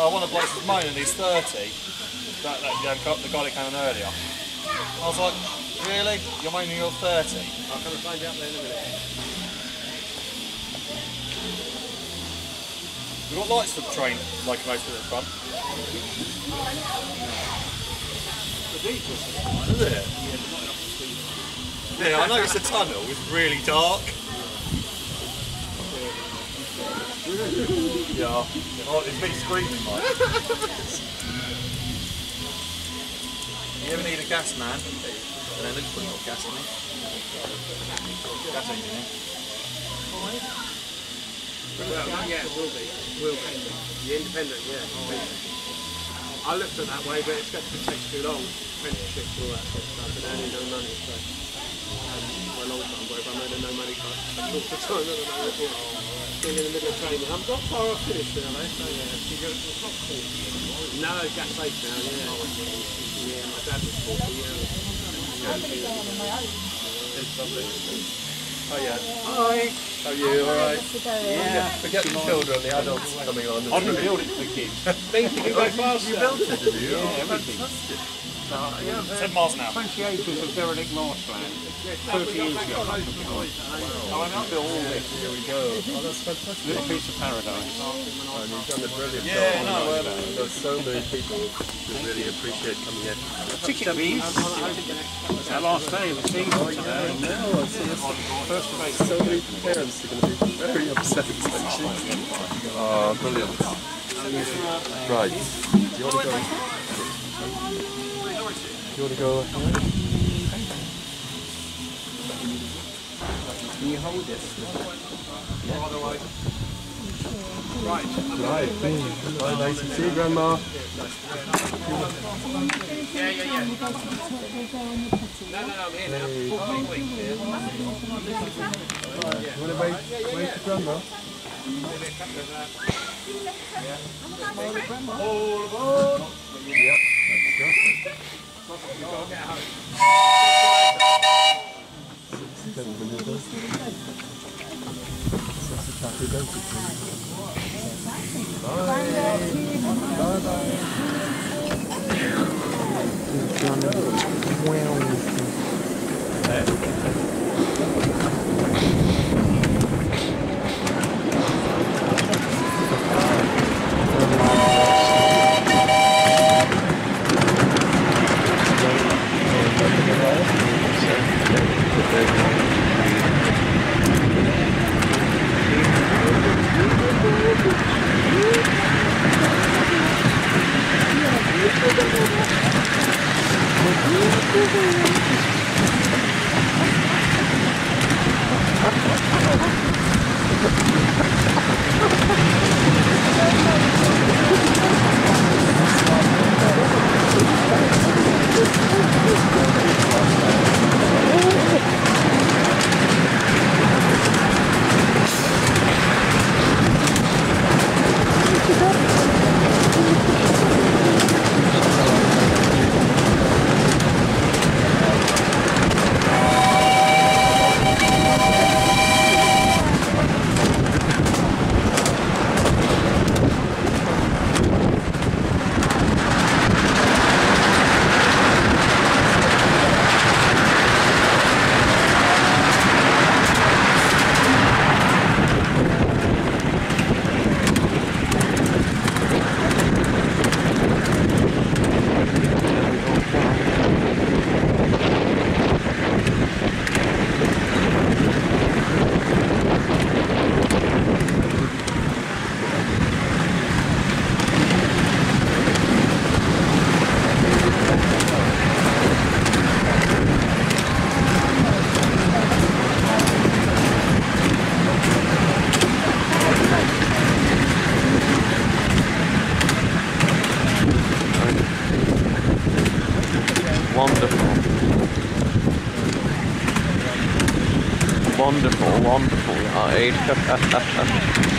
one of the blokes was moaning he's 30. The guy that came in earlier. I was like, really? You're moaning you're 30? I'm going to find out there in a minute. We've got lights for the train locomotive at the front. Is it? Yeah, I noticed the tunnel was really dark. Yeah. Oh, it's me screaming, mate. You ever need a gas man? And then looks like got gas in it. Gas engineer. Yeah, it will be. The independent, yeah. I looked at that way, but it takes too long. Apprenticeship and all that sort of stuff, and earning no money. So, for a long time, but if I'm earning no money for a short time, I don't know. Being in the middle of training, I'm not far off finish now, though. So yeah, you go to the top course. No, gas safe now. Yeah. Yeah, my dad was 40. It's lovely. Oh yeah. Hi. How are you? Alright? Yeah. Forget the children, the adults coming on. I didn't build it for kids. Think you can go faster. You built it, did you? Yeah, everything. Fantastic. Yeah, 7 miles an hour. 20 acres of derelict marshland. 30 years ago. I built all this. Here we go. Oh, that's fantastic. Little piece of paradise. And you've done a brilliant job. Yeah, no, there's so many people who really appreciate coming in. Ticket fees. It's our last day of the season today. No, I see this. First of April. So many parents are going to be very upset. Oh, brilliant. Right. Do you want to go? Do you want to go? Can you hold it? Right. Right. Right, nice to see you, Grandma. Yeah. No, I'm here now. 14 weeks here. You want to wait for Grandma? All aboard! Yeah, let's go. Wonderful ride.